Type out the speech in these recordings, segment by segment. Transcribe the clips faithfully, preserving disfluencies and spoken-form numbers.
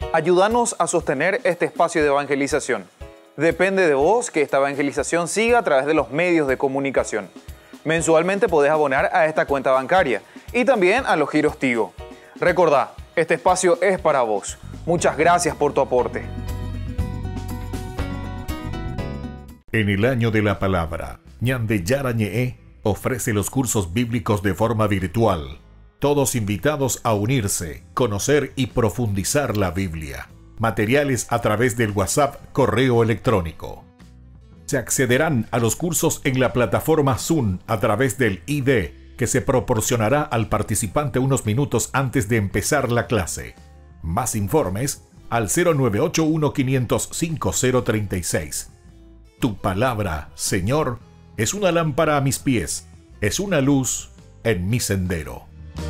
Ayúdanos a sostener este espacio de evangelización. Depende de vos que esta evangelización siga a través de los medios de comunicación. Mensualmente podés abonar a esta cuenta bancaria y también a los giros Tigo. Recordá, este espacio es para vos. Muchas gracias por tu aporte. En el año de la palabra, Ñande Yarañe'e ofrece los cursos bíblicos de forma virtual. Todos invitados a unirse, conocer y profundizar la Biblia. Materiales a través del WhatsApp, correo electrónico. Se accederán a los cursos en la plataforma Zoom a través del I D, que se proporcionará al participante unos minutos antes de empezar la clase. Más informes al cero nueve ocho uno, quinientos, cincuenta, treinta y seis. Tu palabra, Señor, es una lámpara a mis pies, es una luz en mi sendero.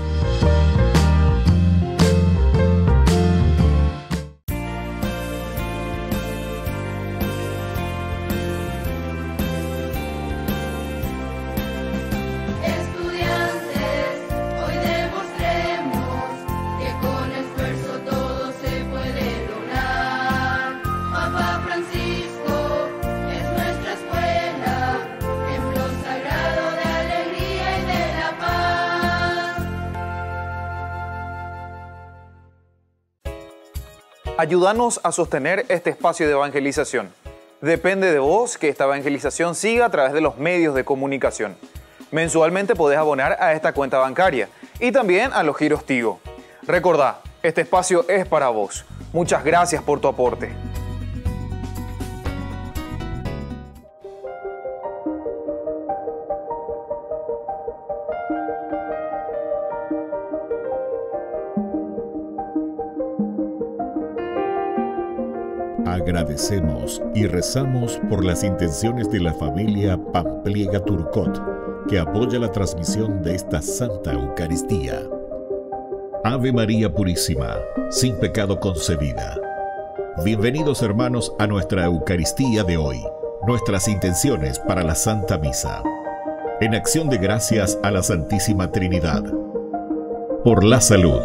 Ayúdanos a sostener este espacio de evangelización. Depende de vos que esta evangelización siga a través de los medios de comunicación. Mensualmente podés abonar a esta cuenta bancaria y también a los giros Tigo. Recordá, este espacio es para vos. Muchas gracias por tu aporte. Agradecemos y rezamos por las intenciones de la familia Pampliega Turcot, que apoya la transmisión de esta Santa Eucaristía. Ave María Purísima, sin pecado concebida. Bienvenidos hermanos a nuestra Eucaristía de hoy, nuestras intenciones para la Santa Misa. En acción de gracias a la Santísima Trinidad. Por la salud.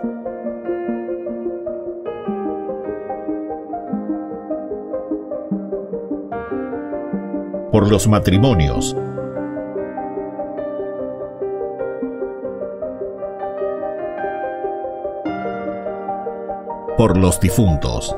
Por los matrimonios, por los difuntos,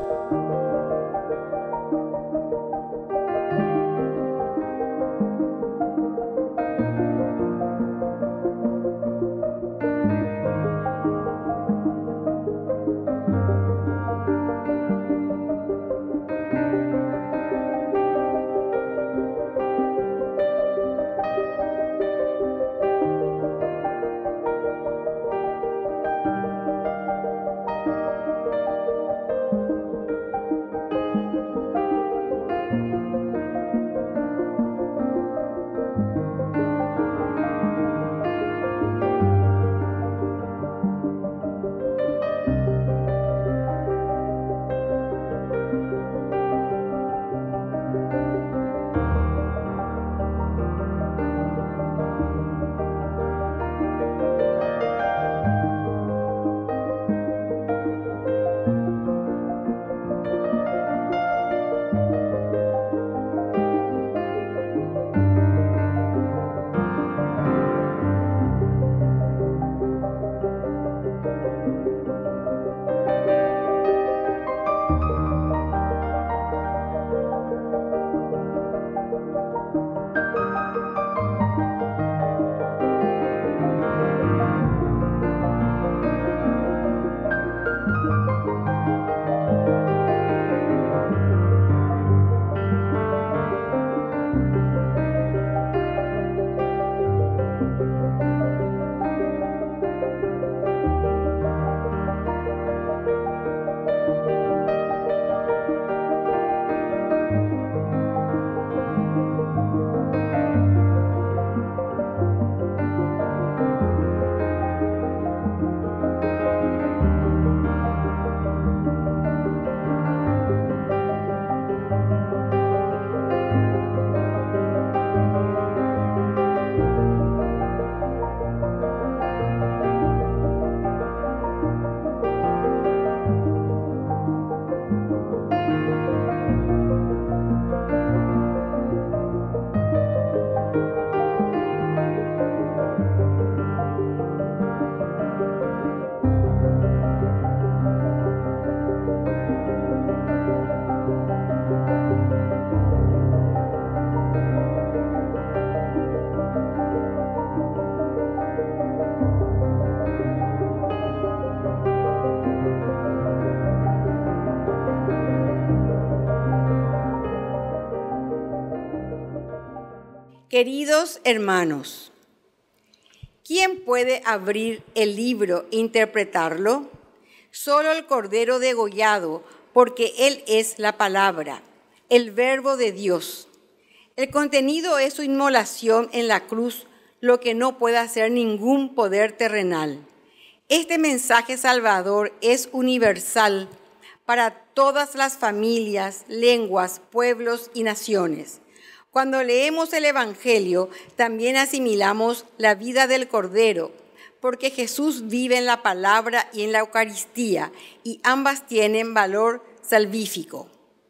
Queridos hermanos, ¿quién puede abrir el libro e interpretarlo? Solo el Cordero degollado, porque Él es la palabra, el Verbo de Dios. El contenido es su inmolación en la cruz, lo que no puede hacer ningún poder terrenal. Este mensaje salvador es universal para todas las familias, lenguas, pueblos y naciones. Cuando leemos el Evangelio, también asimilamos la vida del Cordero, porque Jesús vive en la palabra y en la Eucaristía, y ambas tienen valor salvífico.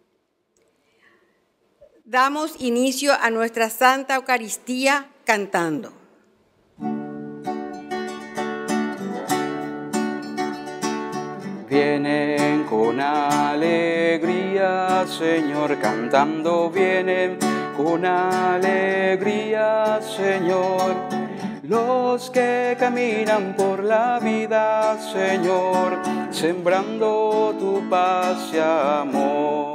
Damos inicio a nuestra Santa Eucaristía cantando. Vienen con alegría, Señor, cantando, vienen con alegría, Señor. Los que caminan por la vida, Señor, sembrando tu paz y amor.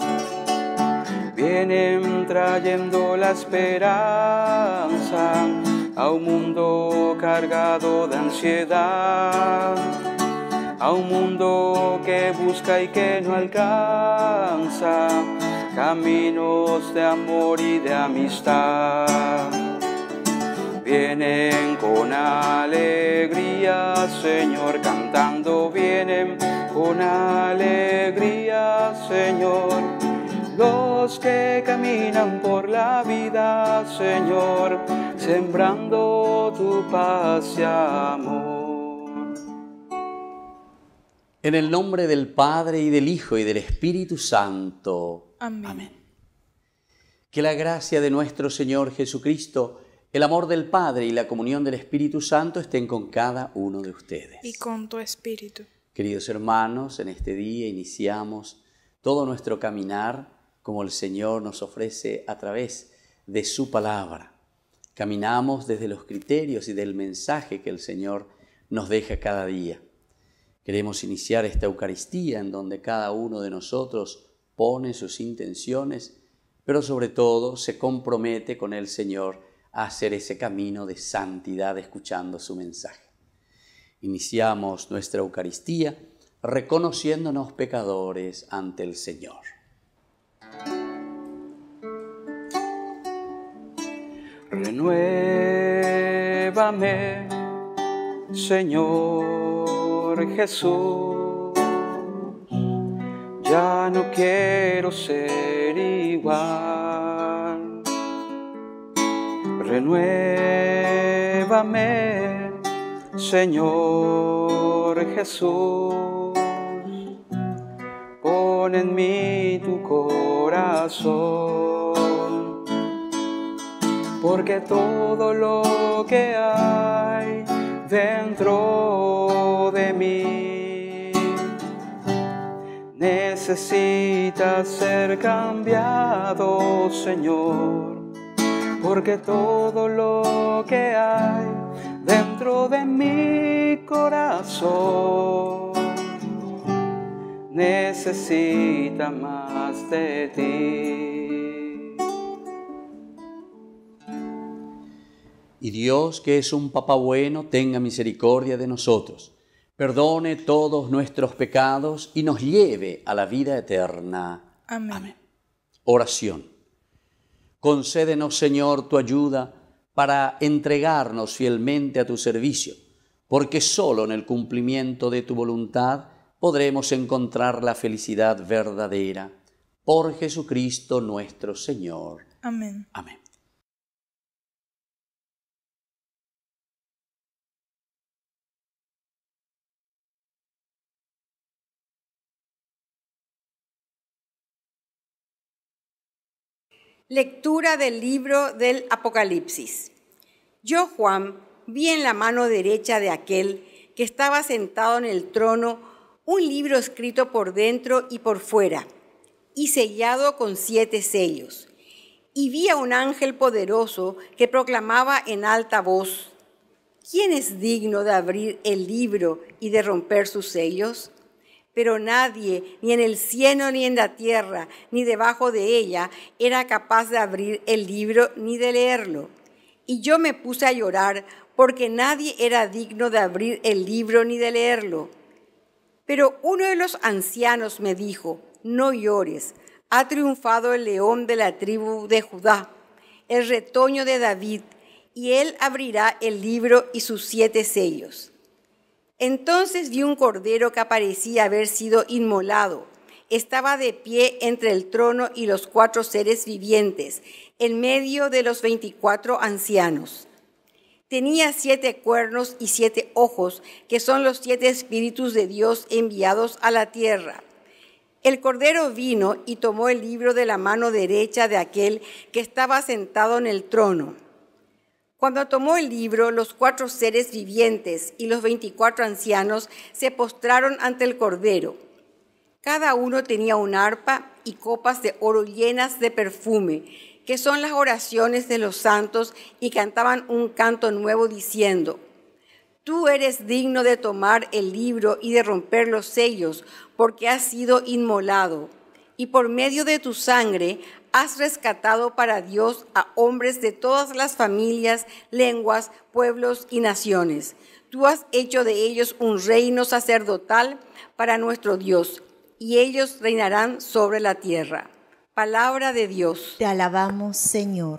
Vienen trayendo la esperanza a un mundo cargado de ansiedad, a un mundo que busca y que no alcanza caminos de amor y de amistad. Vienen con alegría, Señor, cantando, vienen con alegría, Señor. Los que caminan por la vida, Señor, sembrando tu paz y amor. En el nombre del Padre, y del Hijo, y del Espíritu Santo. Amén. Amén. Que la gracia de nuestro Señor Jesucristo, el amor del Padre y la comunión del Espíritu Santo estén con cada uno de ustedes. Y con tu espíritu. Queridos hermanos, en este día iniciamos todo nuestro caminar como el Señor nos ofrece a través de su palabra. Caminamos desde los criterios y del mensaje que el Señor nos deja cada día. Queremos iniciar esta Eucaristía en donde cada uno de nosotros pone sus intenciones, pero sobre todo se compromete con el Señor a hacer ese camino de santidad escuchando su mensaje. Iniciamos nuestra Eucaristía reconociéndonos pecadores ante el Señor. Renuévame, Señor Jesús, ya no quiero ser igual. Renuévame, Señor Jesús, pon en mí tu corazón, porque todo lo que hay dentro de mí necesita ser cambiado, Señor, porque todo lo que hay dentro de mi corazón necesita más de ti. Y Dios, que es un Papá bueno, tenga misericordia de nosotros, perdone todos nuestros pecados y nos lleve a la vida eterna. Amén. Amén. Oración. Concédenos, Señor, tu ayuda para entregarnos fielmente a tu servicio, porque solo en el cumplimiento de tu voluntad podremos encontrar la felicidad verdadera. Por Jesucristo nuestro Señor. Amén. Amén. Lectura del libro del Apocalipsis. Yo, Juan, vi en la mano derecha de aquel que estaba sentado en el trono un libro escrito por dentro y por fuera, y sellado con siete sellos. Y vi a un ángel poderoso que proclamaba en alta voz: ¿Quién es digno de abrir el libro y de romper sus sellos? Pero nadie, ni en el cielo ni en la tierra, ni debajo de ella, era capaz de abrir el libro ni de leerlo. Y yo me puse a llorar porque nadie era digno de abrir el libro ni de leerlo. Pero uno de los ancianos me dijo, no llores, ha triunfado el león de la tribu de Judá, el retoño de David, y él abrirá el libro y sus siete sellos. Entonces vi un cordero que parecía haber sido inmolado. Estaba de pie entre el trono y los cuatro seres vivientes, en medio de los veinticuatro ancianos. Tenía siete cuernos y siete ojos, que son los siete espíritus de Dios enviados a la tierra. El cordero vino y tomó el libro de la mano derecha de aquel que estaba sentado en el trono. Cuando tomó el libro, los cuatro seres vivientes y los veinticuatro ancianos se postraron ante el cordero. Cada uno tenía un arpa y copas de oro llenas de perfume, que son las oraciones de los santos, y cantaban un canto nuevo diciendo, tú eres digno de tomar el libro y de romper los sellos, porque has sido inmolado, y por medio de tu sangre has rescatado para Dios a hombres de todas las familias, lenguas, pueblos y naciones. Tú has hecho de ellos un reino sacerdotal para nuestro Dios, y ellos reinarán sobre la tierra. Palabra de Dios. Te alabamos, Señor.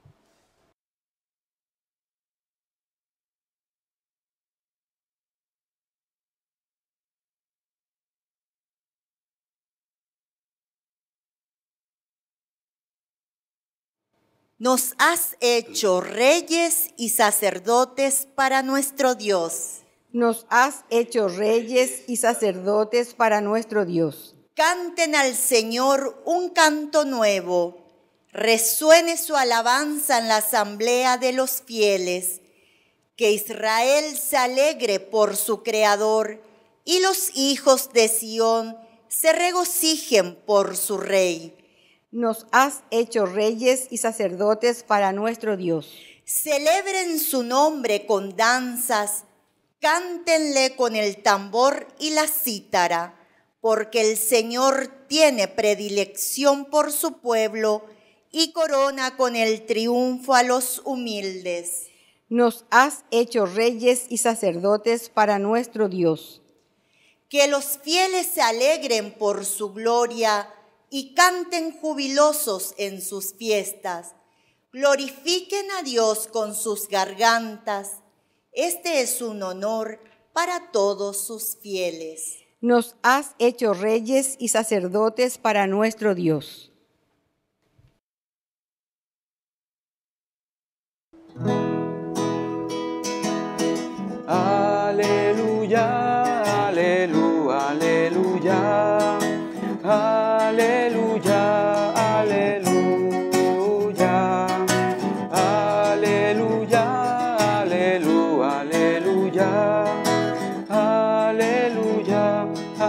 Nos has hecho reyes y sacerdotes para nuestro Dios. Nos has hecho reyes y sacerdotes para nuestro Dios. Canten al Señor un canto nuevo, resuene su alabanza en la asamblea de los fieles, que Israel se alegre por su Creador y los hijos de Sión se regocijen por su Rey. Nos has hecho reyes y sacerdotes para nuestro Dios. Celebren su nombre con danzas, cántenle con el tambor y la cítara, porque el Señor tiene predilección por su pueblo y corona con el triunfo a los humildes. Nos has hecho reyes y sacerdotes para nuestro Dios. Que los fieles se alegren por su gloria y canten jubilosos en sus fiestas. Glorifiquen a Dios con sus gargantas. Este es un honor para todos sus fieles. Nos has hecho reyes y sacerdotes para nuestro Dios. Aleluya, aleluya, aleluya, aleluya, aleluya, aleluya, aleluya, aleluya, aleluya,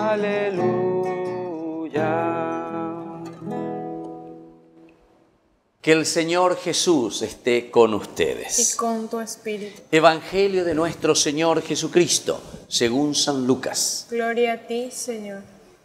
aleluya. Que el Señor Jesús esté con ustedes. Y con tu espíritu. Evangelio de nuestro Señor Jesucristo, según San Lucas. Gloria a ti, Señor.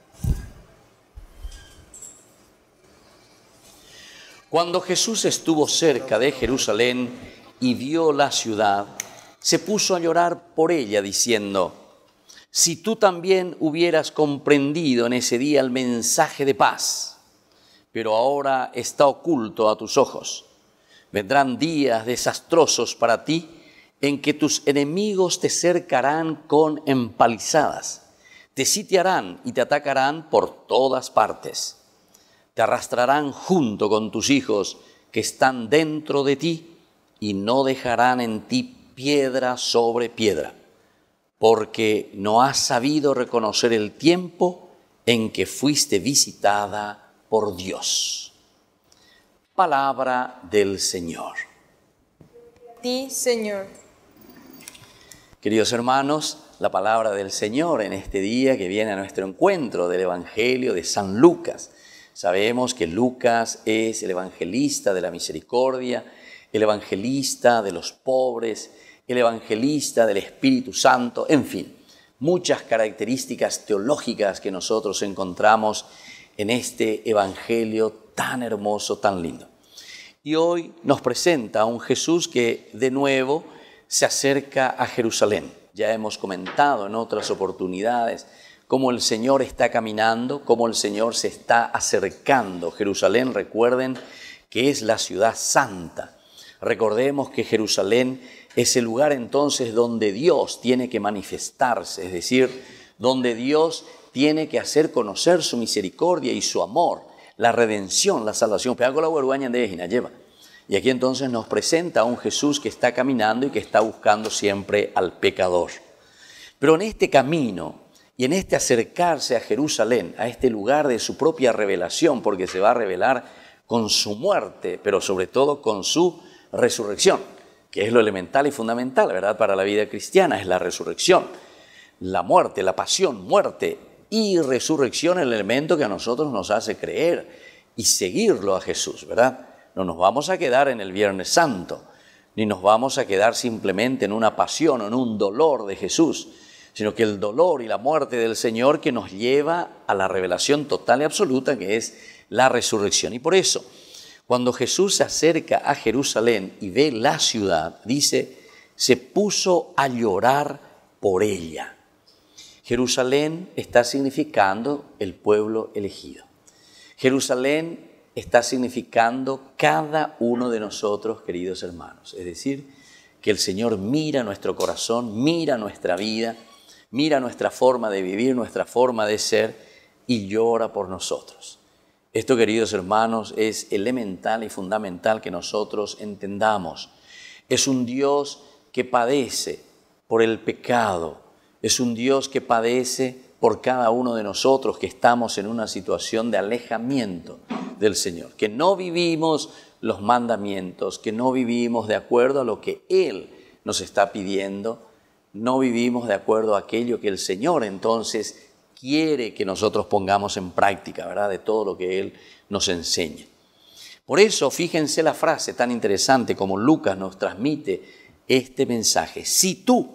Cuando Jesús estuvo cerca de Jerusalén y vio la ciudad, se puso a llorar por ella, diciendo, si tú también hubieras comprendido en ese día el mensaje de paz, pero ahora está oculto a tus ojos. Vendrán días desastrosos para ti, en que tus enemigos te cercarán con empalizadas, te sitiarán y te atacarán por todas partes. Te arrastrarán junto con tus hijos que están dentro de ti y no dejarán en ti piedra sobre piedra, porque no has sabido reconocer el tiempo en que fuiste visitada por Dios. Palabra del Señor. A ti, Señor. Queridos hermanos, la palabra del Señor en este día que viene a nuestro encuentro del Evangelio de San Lucas. Sabemos que Lucas es el evangelista de la misericordia, el evangelista de los pobres, el evangelista del Espíritu Santo, en fin, muchas características teológicas que nosotros encontramos en este evangelio tan hermoso, tan lindo. Y hoy nos presenta a un Jesús que de nuevo se acerca a Jerusalén. Ya hemos comentado en otras oportunidades cómo el Señor está caminando, cómo el Señor se está acercando. Jerusalén, recuerden que es la ciudad santa. Recordemos que Jerusalén es el lugar entonces donde Dios tiene que manifestarse, es decir, donde Dios tiene que hacer conocer su misericordia y su amor, la redención, la salvación. Y aquí entonces nos presenta a un Jesús que está caminando y que está buscando siempre al pecador. Pero en este camino y en este acercarse a Jerusalén, a este lugar de su propia revelación, porque se va a revelar con su muerte, pero sobre todo con su resurrección, que es lo elemental y fundamental, ¿verdad? Para la vida cristiana es la resurrección, la muerte, la pasión, muerte y resurrección, el elemento que a nosotros nos hace creer y seguirlo a Jesús, ¿verdad? No nos vamos a quedar en el Viernes Santo, ni nos vamos a quedar simplemente en una pasión o en un dolor de Jesús, sino que el dolor y la muerte del Señor que nos lleva a la revelación total y absoluta que es la resurrección. Y por eso, cuando Jesús se acerca a Jerusalén y ve la ciudad, dice, se puso a llorar por ella. Jerusalén está significando el pueblo elegido. Jerusalén está significando cada uno de nosotros, queridos hermanos. Es decir, que el Señor mira nuestro corazón, mira nuestra vida, mira nuestra forma de vivir, nuestra forma de ser y llora por nosotros. Esto, queridos hermanos, es elemental y fundamental que nosotros entendamos. Es un Dios que padece por el pecado, es un Dios que padece por cada uno de nosotros que estamos en una situación de alejamiento del Señor, que no vivimos los mandamientos, que no vivimos de acuerdo a lo que Él nos está pidiendo, no vivimos de acuerdo a aquello que el Señor entonces quiere que nosotros pongamos en práctica, ¿verdad? De todo lo que Él nos enseña. Por eso, fíjense la frase tan interesante como Lucas nos transmite este mensaje. Si tú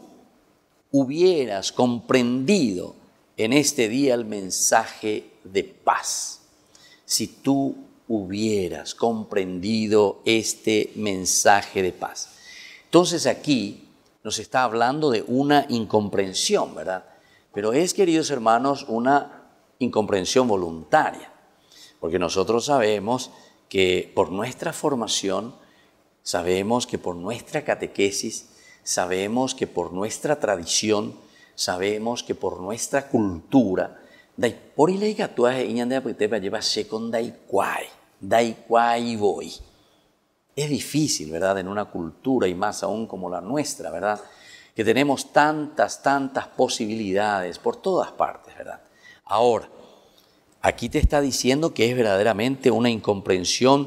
hubieras comprendido en este día el mensaje de paz, si tú hubieras comprendido este mensaje de paz. Entonces aquí nos está hablando de una incomprensión, ¿verdad? Pero es, queridos hermanos, una incomprensión voluntaria, porque nosotros sabemos que por nuestra formación, sabemos que por nuestra catequesis, sabemos que por nuestra tradición, sabemos que por nuestra cultura, dai por ilei gatua iñande apete para llevar con dai kwai, dai kwai voy. Es difícil, ¿verdad? En una cultura y más aún como la nuestra, ¿verdad? Que tenemos tantas, tantas posibilidades por todas partes, ¿verdad? Ahora, aquí te está diciendo que es verdaderamente una incomprensión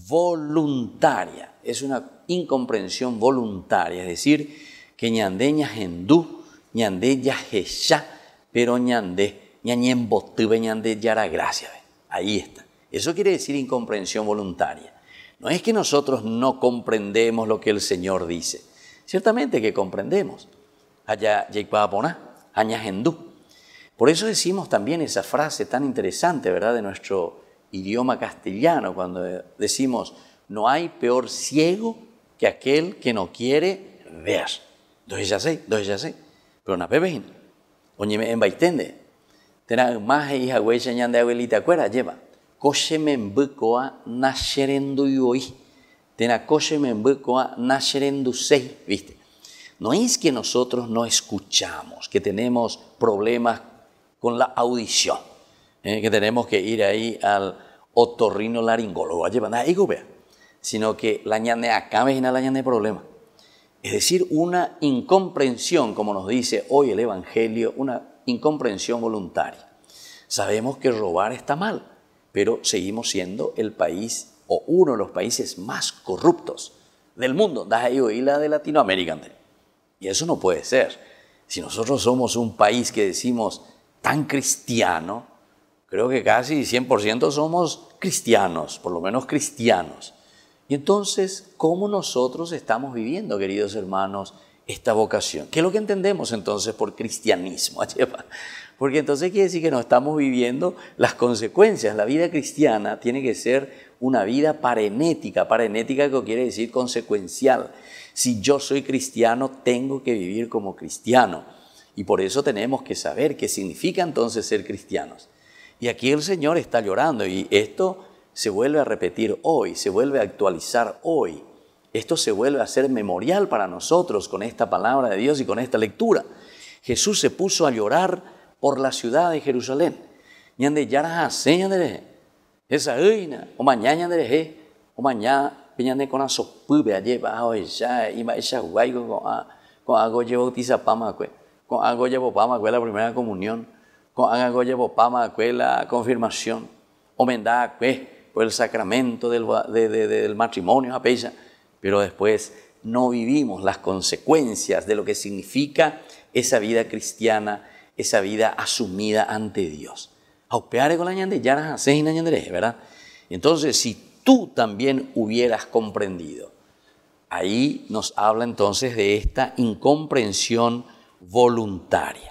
voluntaria. Es una incomprensión voluntaria, es decir, que ñandé ñagendú, ñandé yajesha, pero ñandé ñañembotube ñandé yara gracia. Ahí está. Eso quiere decir incomprensión voluntaria. No es que nosotros no comprendemos lo que el Señor dice. Ciertamente que comprendemos. Allá yekpaponá, añagendú. Por eso decimos también esa frase tan interesante, ¿verdad?, de nuestro idioma castellano, cuando decimos, no hay peor ciego que aquel que no quiere ver. Entonces ya sé, entonces ya sé. Pero no pepejín. Oñeme en baitende. Tena más hija huella ñande abuelita cuera lleva. Coche me embucoa nascerendo hoy. Tena coche me embucoa nascerendo sei, ¿viste? No es que nosotros no escuchamos, que tenemos problemas con la audición, ¿eh? Que tenemos que ir ahí al otorrinolaringólogo, sino que la ñane acá me la ñane problema. Es decir, una incomprensión, como nos dice hoy el Evangelio, una incomprensión voluntaria. Sabemos que robar está mal, pero seguimos siendo el país o uno de los países más corruptos del mundo, y la de Latinoamérica. Y eso no puede ser. Si nosotros somos un país que decimos tan cristiano, creo que casi cien por ciento somos cristianos, por lo menos cristianos. Y entonces, ¿cómo nosotros estamos viviendo, queridos hermanos, esta vocación. ¿Qué es lo que entendemos entonces por cristianismo? Porque entonces quiere decir que no estamos viviendo las consecuencias. La vida cristiana tiene que ser una vida parenética. Parenética que quiere decir consecuencial. Si yo soy cristiano, tengo que vivir como cristiano. Y por eso tenemos que saber qué significa entonces ser cristianos. Y aquí el Señor está llorando y esto se vuelve a repetir hoy, se vuelve a actualizar hoy. Esto se vuelve a hacer memorial para nosotros con esta palabra de Dios y con esta lectura. Jesús se puso a llorar por la ciudad de Jerusalén. Ñande yara hace ñande esa uina o mañana ñande o mañana piñande con asopube allí bajo ella y ma esa guaygo con con algo llevo tizapama cue con algo llevo pama cue la primera comunión con algo llevo pama cue la confirmación o menda cue por el sacramento del de, de, del matrimonio a pella. Pero después no vivimos las consecuencias de lo que significa esa vida cristiana, esa vida asumida ante Dios. Aupeare con la ñande ya hace una ñandere, ¿verdad? Entonces, si tú también hubieras comprendido, ahí nos habla entonces de esta incomprensión voluntaria.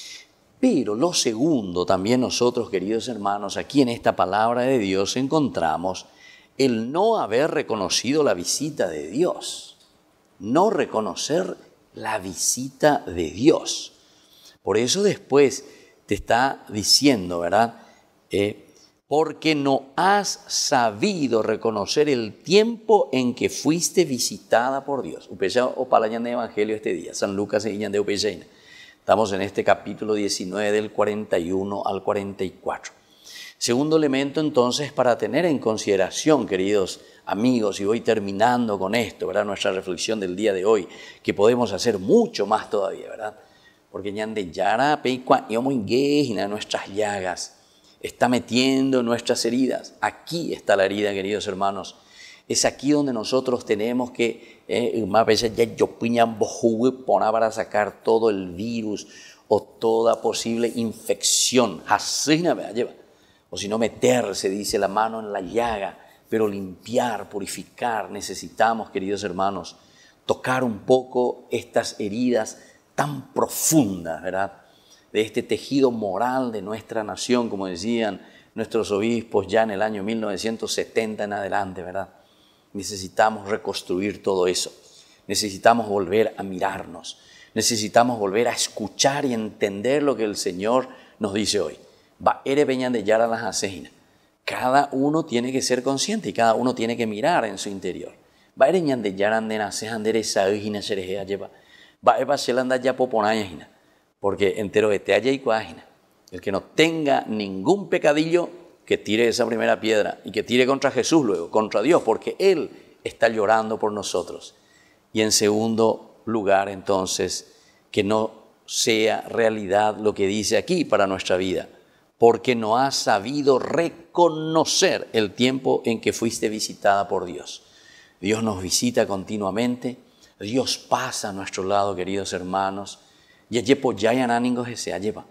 Pero lo segundo, también nosotros, queridos hermanos, aquí en esta palabra de Dios encontramos el no haber reconocido la visita de Dios, no reconocer la visita de Dios. Por eso después te está diciendo, ¿verdad? Eh, porque no has sabido reconocer el tiempo en que fuiste visitada por Dios. Upeya o palañan de Evangelio este día, San Lucas y de Upeyaina. Estamos en este capítulo diecinueve del cuarenta y uno al cuarenta y cuatro. Segundo elemento entonces para tener en consideración, queridos amigos, y voy terminando con esto, ¿verdad? Nuestra reflexión del día de hoy, que podemos hacer mucho más todavía, ¿verdad? Porque ñande yara peicua yomo ingejina nuestras llagas, está metiendo nuestras heridas. Aquí está la herida, queridos hermanos. Es aquí donde nosotros tenemos que, eh, más veces ya yo piñan bojugue pona para sacar todo el virus o toda posible infección. Hasina me lleva. O si no, meterse, dice, la mano en la llaga, pero limpiar, purificar. Necesitamos, queridos hermanos, tocar un poco estas heridas tan profundas, ¿verdad? De este tejido moral de nuestra nación, como decían nuestros obispos ya en el año mil novecientos setenta en adelante, ¿verdad? Necesitamos reconstruir todo eso. Necesitamos volver a mirarnos. Necesitamos volver a escuchar y entender lo que el Señor nos dice hoy. Va ere peñan de yara las asesinas. Cada uno tiene que ser consciente y cada uno tiene que mirar en su interior. Va ere ñan de yaran de nacejan de esa hijina serejea lleva. Va eba selanda ya poponayajina. Porque entero de te haya y cuajina. El que no tenga ningún pecadillo, que tire esa primera piedra y que tire contra Jesús luego, contra Dios, porque Él está llorando por nosotros. Y en segundo lugar, entonces, que no sea realidad lo que dice aquí para nuestra vida, porque no has sabido reconocer el tiempo en que fuiste visitada por Dios. Dios nos visita continuamente, Dios pasa a nuestro lado, queridos hermanos, y allí poyayanáningos se se lleva.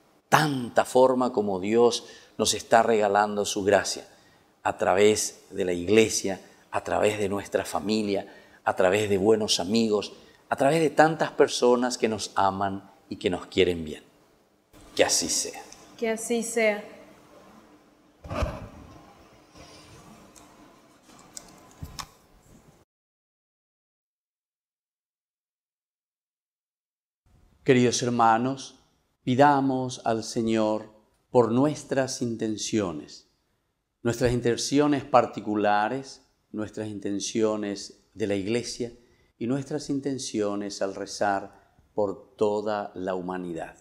Tanta forma como Dios nos está regalando su gracia a través de la iglesia, a través de nuestra familia, a través de buenos amigos, a través de tantas personas que nos aman y que nos quieren bien. Que así sea. Que así sea. Queridos hermanos, pidamos al Señor por nuestras intenciones, nuestras intenciones particulares, nuestras intenciones de la Iglesia y nuestras intenciones al rezar por toda la humanidad.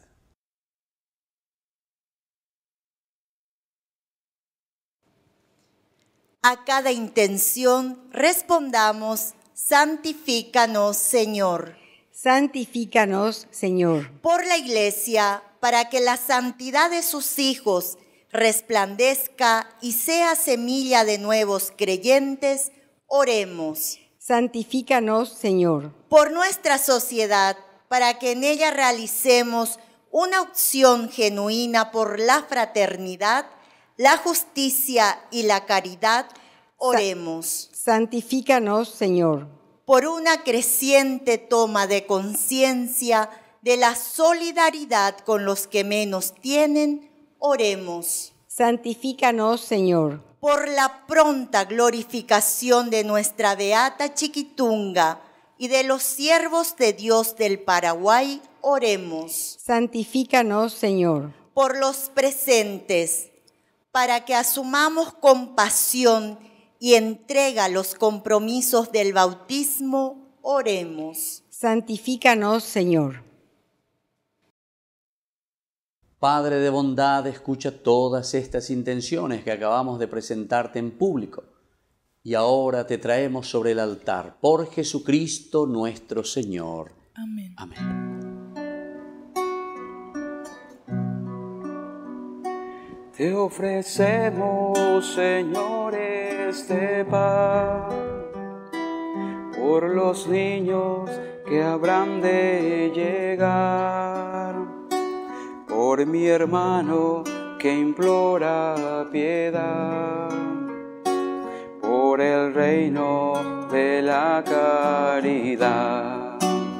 A cada intención respondamos: santifícanos, Señor. Santifícanos, Señor. Por la Iglesia, para que la santidad de sus hijos resplandezca y sea semilla de nuevos creyentes, oremos. Santifícanos, Señor. Por nuestra sociedad, para que en ella realicemos una opción genuina por la fraternidad, la justicia y la caridad, oremos. Santifícanos, Señor. por una creciente toma de conciencia de la solidaridad con los que menos tienen, oremos. Santifícanos, Señor. Por la pronta glorificación de nuestra beata Chiquitunga y de los siervos de Dios del Paraguay, oremos. Santifícanos, Señor. Por los presentes, para que asumamos con pasión y entrega los compromisos del bautismo, oremos. Santifícanos, Señor. Padre de bondad, escucha todas estas intenciones que acabamos de presentarte en público. Y ahora te traemos sobre el altar, por Jesucristo nuestro Señor. Amén. Amén. Te ofrecemos, Señor, este pan, por los niños que habrán de llegar, por mi hermano que implora piedad, por el reino de la caridad.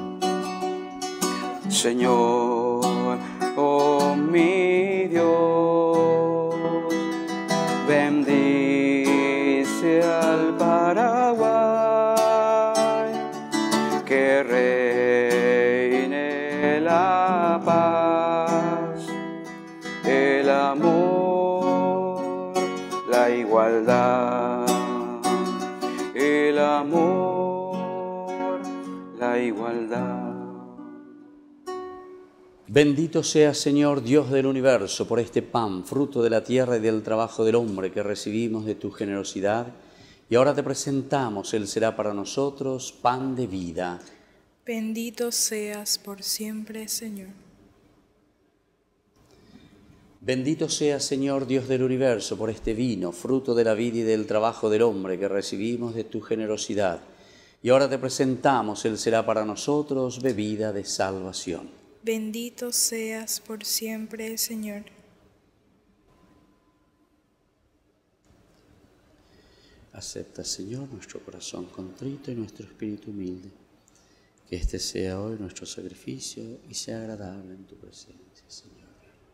Señor, oh mi Dios, bendice al Paraguay, que reine la paz, el amor, la igualdad, el amor, la igualdad. Bendito sea, Señor, Dios del universo, por este pan, fruto de la tierra y del trabajo del hombre que recibimos de tu generosidad. Y ahora te presentamos, Él será para nosotros pan de vida. Bendito seas por siempre, Señor. Bendito sea, Señor, Dios del universo, por este vino, fruto de la vida y del trabajo del hombre que recibimos de tu generosidad. Y ahora te presentamos, Él será para nosotros bebida de salvación. Bendito seas por siempre, Señor. Acepta, Señor, nuestro corazón contrito y nuestro espíritu humilde. Que este sea hoy nuestro sacrificio y sea agradable en tu presencia, Señor.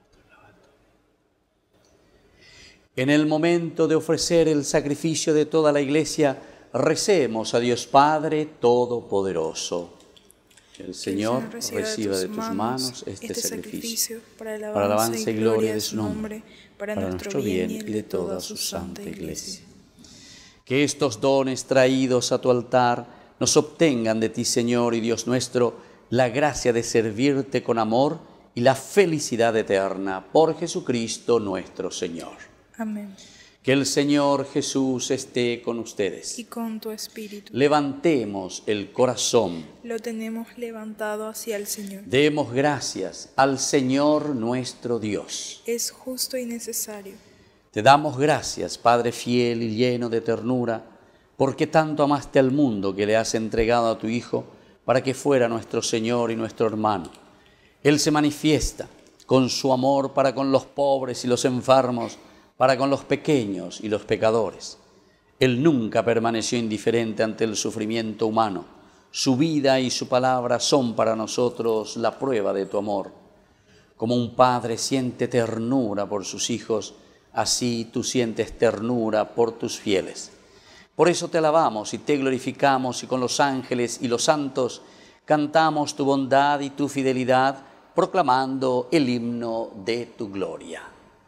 En el momento de ofrecer el sacrificio de toda la Iglesia, recemos a Dios Padre Todopoderoso. Que el Señor, el Señor reciba de tus manos, manos este, este sacrificio, para alabanza, para alabanza y gloria de su nombre, para, para nuestro bien y de toda su santa Iglesia. Que estos dones traídos a tu altar nos obtengan de ti, Señor y Dios nuestro, la gracia de servirte con amor y la felicidad eterna, por Jesucristo nuestro Señor. Amén. Que el Señor Jesús esté con ustedes. Y con tu espíritu. Levantemos el corazón. Lo tenemos levantado hacia el Señor. Demos gracias al Señor nuestro Dios. Es justo y necesario. Te damos gracias, Padre fiel y lleno de ternura, porque tanto amaste al mundo que le has entregado a tu Hijo para que fuera nuestro Señor y nuestro hermano. Él se manifiesta con su amor para con los pobres y los enfermos, para con los pequeños y los pecadores. Él nunca permaneció indiferente ante el sufrimiento humano. Su vida y su palabra son para nosotros la prueba de tu amor. Como un padre siente ternura por sus hijos, así tú sientes ternura por tus fieles. Por eso te alabamos y te glorificamos, y con los ángeles y los santos cantamos tu bondad y tu fidelidad, proclamando el himno de tu gloria.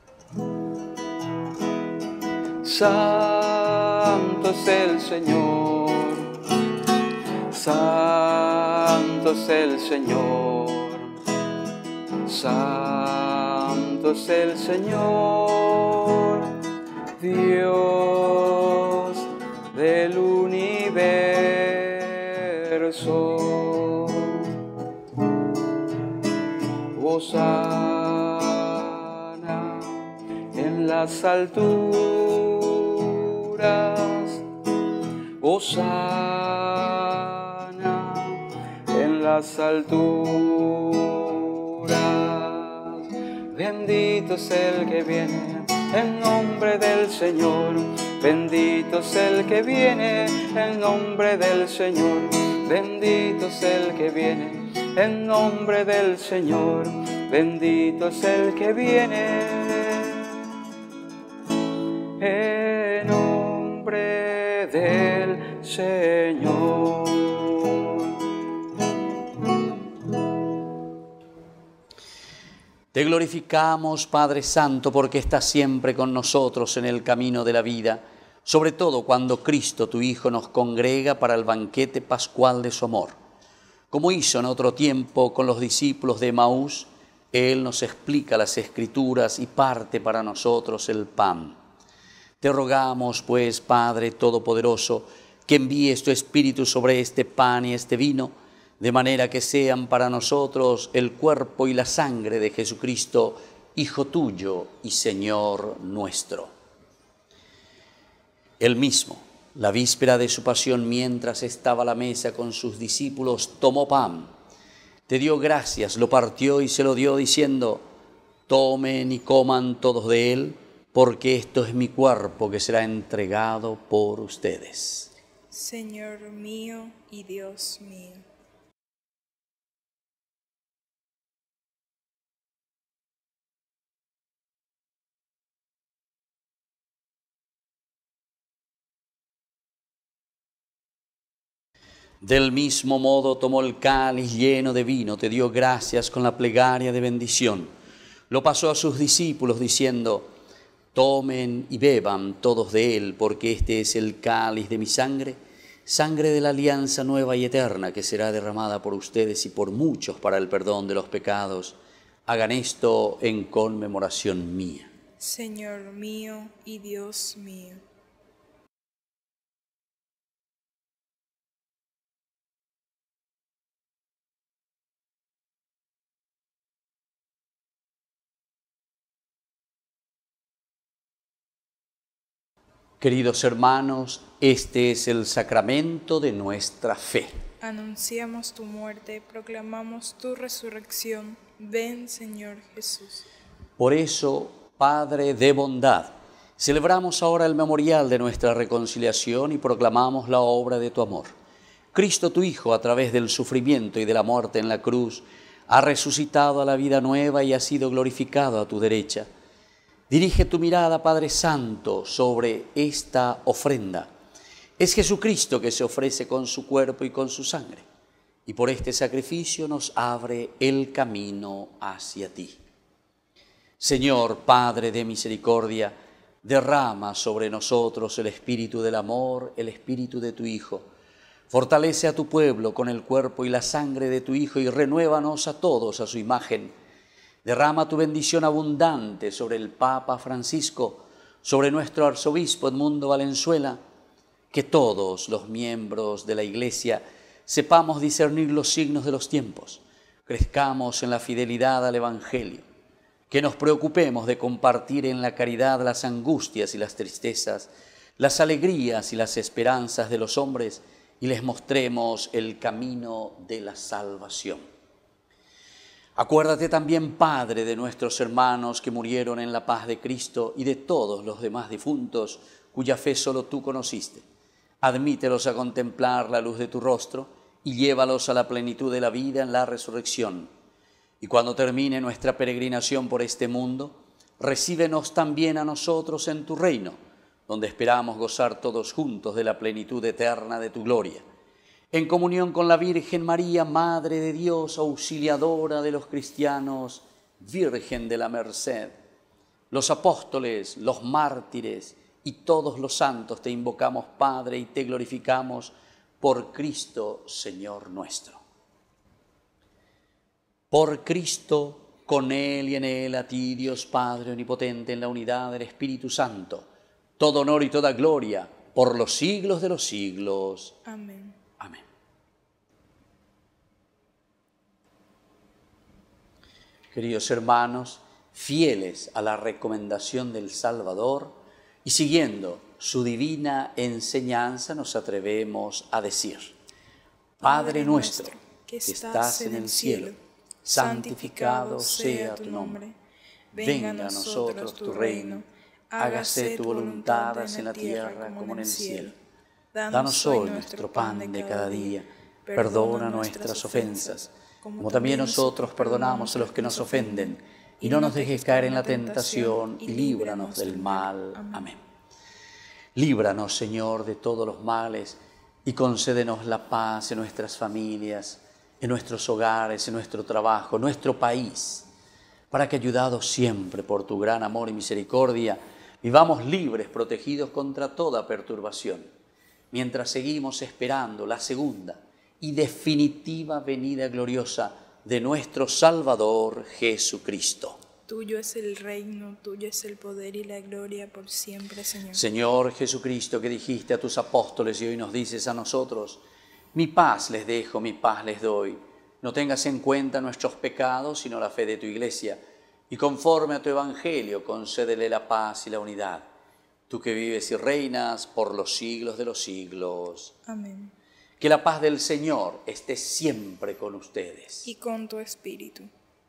Santo es el Señor, santo es el Señor, santo es el Señor, Dios del universo. Hosana en las alturas, hosana en las alturas. Bendito es el que viene en nombre del Señor. Bendito es el que viene, en nombre del Señor. Bendito es el que viene, en nombre del Señor. Bendito es el que viene, en nombre del Señor. Te glorificamos, Padre Santo, porque estás siempre con nosotros en el camino de la vida, sobre todo cuando Cristo, tu Hijo, nos congrega para el banquete pascual de su amor. Como hizo en otro tiempo con los discípulos de Emaús, Él nos explica las Escrituras y parte para nosotros el pan. Te rogamos, pues, Padre Todopoderoso, que envíes tu Espíritu sobre este pan y este vino, de manera que sean para nosotros el cuerpo y la sangre de Jesucristo, Hijo tuyo y Señor nuestro. Él mismo, la víspera de su pasión, mientras estaba a la mesa con sus discípulos, tomó pan, te dio gracias, lo partió y se lo dio, diciendo: tomen y coman todos de él, porque esto es mi cuerpo que será entregado por ustedes. Señor mío y Dios mío. Del mismo modo tomó el cáliz lleno de vino, te dio gracias con la plegaria de bendición. Lo pasó a sus discípulos diciendo: tomen y beban todos de él, porque este es el cáliz de mi sangre, sangre de la alianza nueva y eterna, que será derramada por ustedes y por muchos para el perdón de los pecados. Hagan esto en conmemoración mía. Señor mío y Dios mío. Queridos hermanos, este es el sacramento de nuestra fe. Anunciamos tu muerte, proclamamos tu resurrección. Ven, Señor Jesús. Por eso, Padre de bondad, celebramos ahora el memorial de nuestra reconciliación y proclamamos la obra de tu amor. Cristo, tu Hijo, a través del sufrimiento y de la muerte en la cruz, ha resucitado a la vida nueva y ha sido glorificado a tu derecha. Dirige tu mirada, Padre Santo, sobre esta ofrenda. Es Jesucristo que se ofrece con su cuerpo y con su sangre, y por este sacrificio nos abre el camino hacia ti. Señor, Padre de misericordia, derrama sobre nosotros el espíritu del amor, el espíritu de tu Hijo. Fortalece a tu pueblo con el cuerpo y la sangre de tu Hijo y renuévanos a todos a su imagen. Derrama tu bendición abundante sobre el Papa Francisco, sobre nuestro arzobispo Edmundo Valenzuela, que todos los miembros de la Iglesia sepamos discernir los signos de los tiempos, crezcamos en la fidelidad al Evangelio, que nos preocupemos de compartir en la caridad las angustias y las tristezas, las alegrías y las esperanzas de los hombres y les mostremos el camino de la salvación. Acuérdate también, Padre, de nuestros hermanos que murieron en la paz de Cristo y de todos los demás difuntos cuya fe solo tú conociste. Admítelos a contemplar la luz de tu rostro y llévalos a la plenitud de la vida en la resurrección. Y cuando termine nuestra peregrinación por este mundo, recíbenos también a nosotros en tu reino, donde esperamos gozar todos juntos de la plenitud eterna de tu gloria. En comunión con la Virgen María, Madre de Dios, auxiliadora de los cristianos, Virgen de la Merced, los apóstoles, los mártires y todos los santos te invocamos, Padre, y te glorificamos por Cristo, Señor nuestro. Por Cristo, con Él y en Él, a ti, Dios Padre omnipotente, en la unidad del Espíritu Santo, todo honor y toda gloria por los siglos de los siglos. Amén. Amén. Queridos hermanos, fieles a la recomendación del Salvador y siguiendo su divina enseñanza, nos atrevemos a decir: Padre nuestro, que estás en el cielo, santificado sea tu nombre. Venga a nosotros tu reino. hágase tu voluntad así en la tierra como en el cielo. Danos hoy nuestro pan de cada día. Perdona nuestras ofensas, como también nosotros perdonamos a los que nos ofenden. Y no nos dejes caer en la tentación, y líbranos del mal. Amén. Líbranos, Señor, de todos los males, y concédenos la paz en nuestras familias, en nuestros hogares, en nuestro trabajo, en nuestro país, para que, ayudados siempre por tu gran amor y misericordia, vivamos libres, protegidos contra toda perturbación, mientras seguimos esperando la segunda y definitiva venida gloriosa de nuestro Salvador Jesucristo. Tuyo es el reino, tuyo es el poder y la gloria por siempre, Señor. Señor Jesucristo, que dijiste a tus apóstoles y hoy nos dices a nosotros: mi paz les dejo, mi paz les doy. No tengas en cuenta nuestros pecados, sino la fe de tu Iglesia. Y conforme a tu Evangelio, concédele la paz y la unidad. Tú que vives y reinas por los siglos de los siglos. Amén. Que la paz del Señor esté siempre con ustedes. Y con tu espíritu.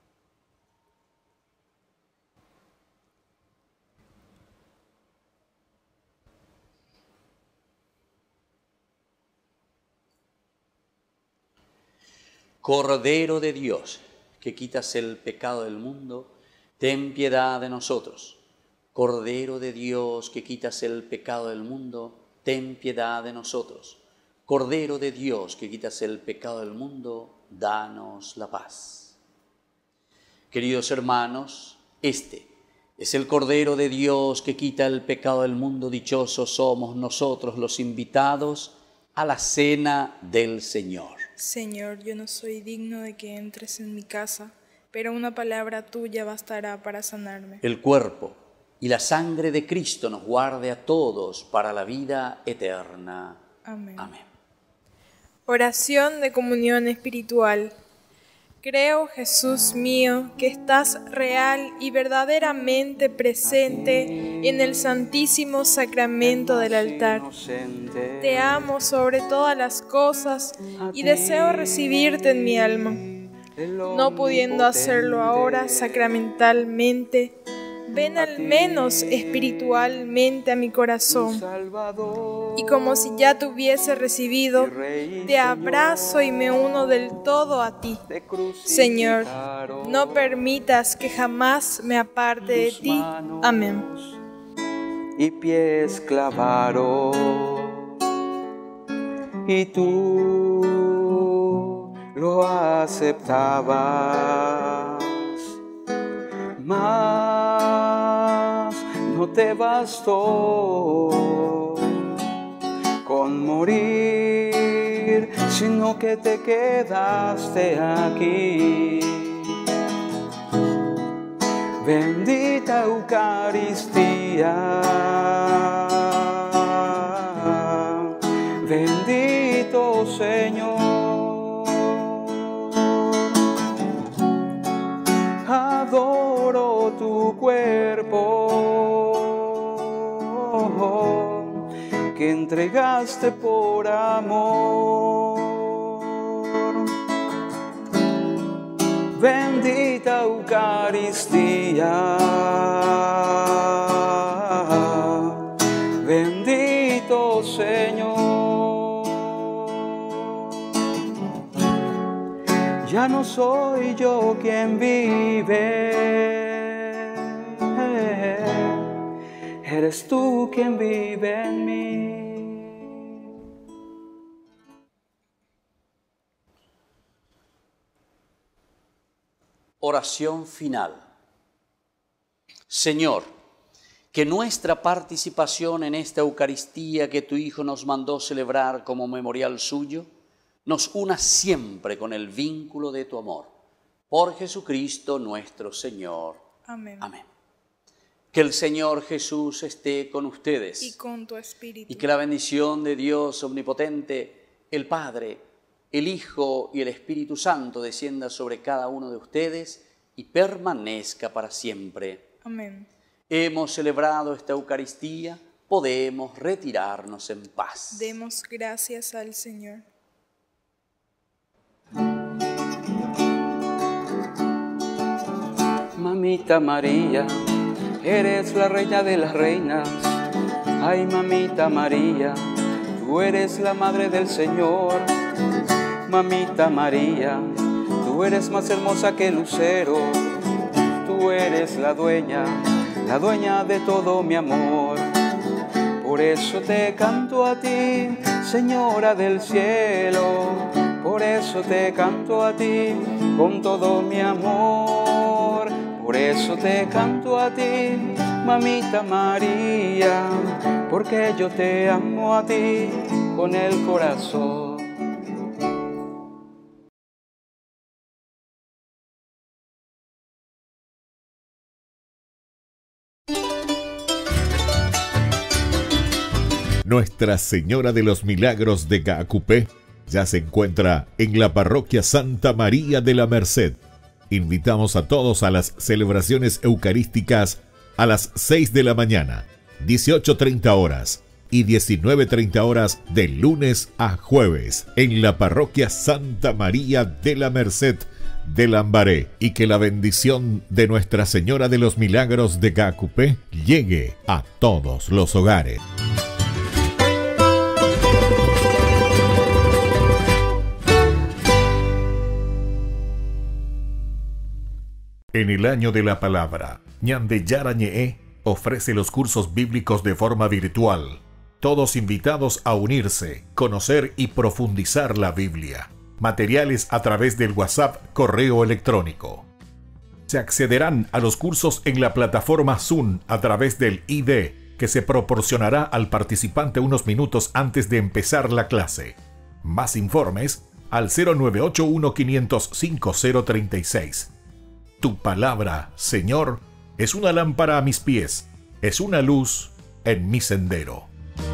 Cordero de Dios, que quitas el pecado del mundo, ten piedad de nosotros. Cordero de Dios, que quitas el pecado del mundo, ten piedad de nosotros. Cordero de Dios, que quitas el pecado del mundo, danos la paz. Queridos hermanos, este es el Cordero de Dios que quita el pecado del mundo. Dichosos somos nosotros los invitados a la cena del Señor. Señor, yo no soy digno de que entres en mi casa, pero una palabra tuya bastará para sanarme. El cuerpo y la sangre de Cristo nos guarde a todos para la vida eterna. Amén. Amén. Oración de comunión espiritual. Creo, Jesús mío, que estás real y verdaderamente presente en el santísimo sacramento del altar. Te amo sobre todas las cosas y deseo recibirte en mi alma. No pudiendo hacerlo ahora sacramentalmente, ven al menos espiritualmente a mi corazón. Y como si ya te hubiese recibido, te abrazo y me uno del todo a ti. Señor, no permitas que jamás me aparte de ti. Amén. Y pies clavaron, y tú lo aceptabas, mas no te bastó con morir, sino que te quedaste aquí. Bendita Eucaristía, bendito Señor. Adoro tu cuerpo que entregaste por amor. Bendita Eucaristía, bendito Señor. Ya no soy yo quien vive, eres tú quien vive en mí. Oración final. Señor, que nuestra participación en esta Eucaristía que tu Hijo nos mandó celebrar como memorial suyo, nos una siempre con el vínculo de tu amor. Por Jesucristo nuestro Señor. Amén. Amén. Que el Señor Jesús esté con ustedes. Y con tu espíritu. Y que la bendición de Dios omnipotente, el Padre, el Hijo y el Espíritu Santo descienda sobre cada uno de ustedes y permanezca para siempre. Amén. Hemos celebrado esta Eucaristía, podemos retirarnos en paz. Demos gracias al Señor. Mamita María, eres la reina de las reinas. Ay, mamita María, tú eres la madre del Señor. Mamita María, tú eres más hermosa que el lucero. Tú eres la dueña, la dueña de todo mi amor. Por eso te canto a ti, Señora del cielo. Por eso te canto a ti con todo mi amor. Por eso te canto a ti, mamita María, porque yo te amo a ti con el corazón. Nuestra Señora de los Milagros de Caacupé ya se encuentra en la parroquia Santa María de la Merced. Invitamos a todos a las celebraciones eucarísticas a las seis de la mañana, dieciocho treinta horas y diecinueve treinta horas de lunes a jueves en la parroquia Santa María de la Merced de Lambaré, y que la bendición de Nuestra Señora de los Milagros de Caacupé llegue a todos los hogares. En el año de la palabra, Ñande Yarañe ofrece los cursos bíblicos de forma virtual. Todos invitados a unirse, conocer y profundizar la Biblia. Materiales a través del WhatsApp, correo electrónico. Se accederán a los cursos en la plataforma Zoom a través del I D, que se proporcionará al participante unos minutos antes de empezar la clase. Más informes al cero nueve ocho uno, cinco cero cinco, cero tres seis. Tu palabra, Señor, es una lámpara a mis pies, es una luz en mi sendero.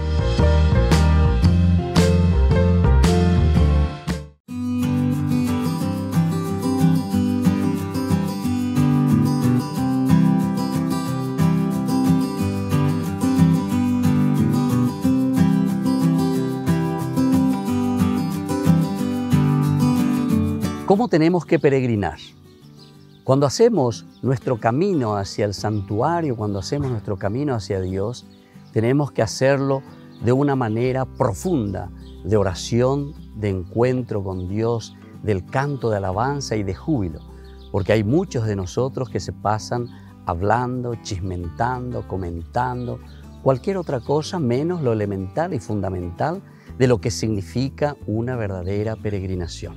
¿Cómo tenemos que peregrinar? Cuando hacemos nuestro camino hacia el santuario, cuando hacemos nuestro camino hacia Dios, tenemos que hacerlo de una manera profunda, de oración, de encuentro con Dios, del canto de alabanza y de júbilo, porque hay muchos de nosotros que se pasan hablando, chismentando, comentando, cualquier otra cosa menos lo elemental y fundamental de lo que significa una verdadera peregrinación.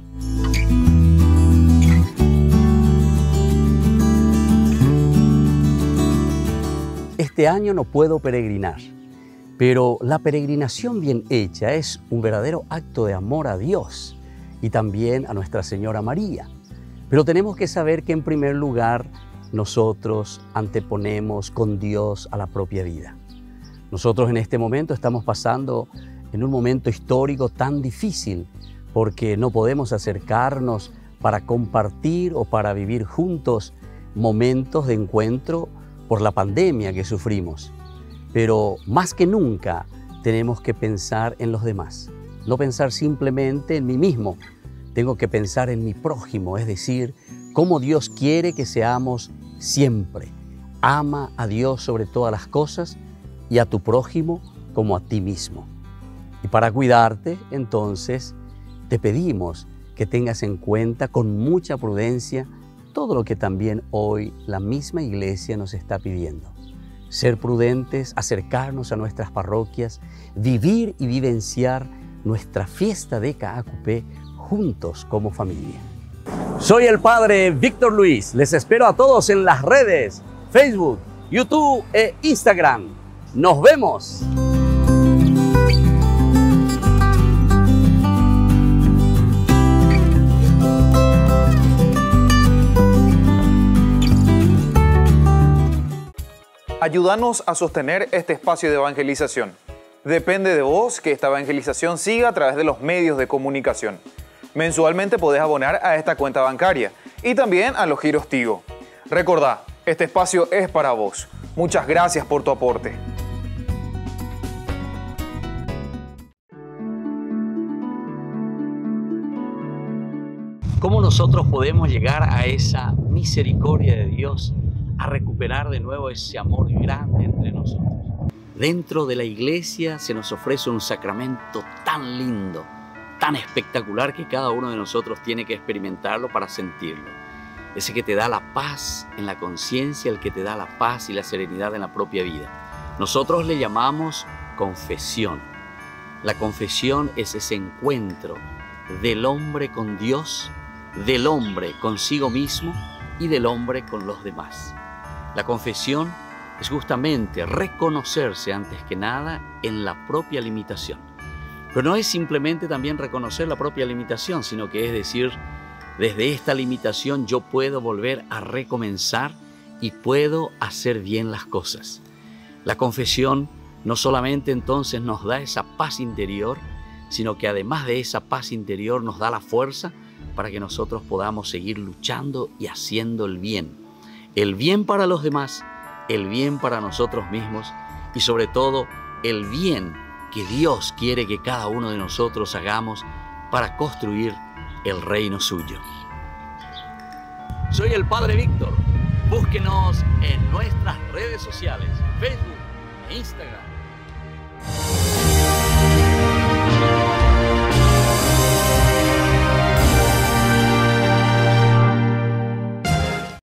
Este año no puedo peregrinar, pero la peregrinación bien hecha es un verdadero acto de amor a Dios y también a Nuestra Señora María. Pero tenemos que saber que en primer lugar nosotros anteponemos con Dios a la propia vida. Nosotros en este momento estamos pasando en un momento histórico tan difícil porque no podemos acercarnos para compartir o para vivir juntos momentos de encuentro por la pandemia que sufrimos. Pero más que nunca tenemos que pensar en los demás, no pensar simplemente en mí mismo. Tengo que pensar en mi prójimo, es decir, cómo Dios quiere que seamos siempre. Ama a Dios sobre todas las cosas y a tu prójimo como a ti mismo. Y para cuidarte, entonces, te pedimos que tengas en cuenta con mucha prudencia todo lo que también hoy la misma Iglesia nos está pidiendo. Ser prudentes, acercarnos a nuestras parroquias, vivir y vivenciar nuestra fiesta de Caacupé juntos como familia. Soy el Padre Víctor Luis. Les espero a todos en las redes, Facebook, YouTube e Instagram. ¡Nos vemos! Ayúdanos a sostener este espacio de evangelización. Depende de vos que esta evangelización siga a través de los medios de comunicación. Mensualmente podés abonar a esta cuenta bancaria y también a los giros Tigo. Recordá, este espacio es para vos. Muchas gracias por tu aporte. ¿Cómo nosotros podemos llegar a esa misericordia de Dios a recuperar de nuevo ese amor grande entre nosotros. Dentro de la iglesia se nos ofrece un sacramento tan lindo, tan espectacular, que cada uno de nosotros tiene que experimentarlo para sentirlo. Ese que te da la paz en la conciencia, el que te da la paz y la serenidad en la propia vida. Nosotros le llamamos confesión. La confesión es ese encuentro del hombre con Dios, del hombre consigo mismo y del hombre con los demás. La confesión es justamente reconocerse antes que nada en la propia limitación. Pero no es simplemente también reconocer la propia limitación, sino que es decir, desde esta limitación yo puedo volver a recomenzar y puedo hacer bien las cosas. La confesión no solamente entonces nos da esa paz interior, sino que además de esa paz interior nos da la fuerza para que nosotros podamos seguir luchando y haciendo el bien. El bien para los demás, el bien para nosotros mismos y sobre todo el bien que Dios quiere que cada uno de nosotros hagamos para construir el reino suyo. Soy el Padre Víctor. Búsquenos en nuestras redes sociales, Facebook e Instagram.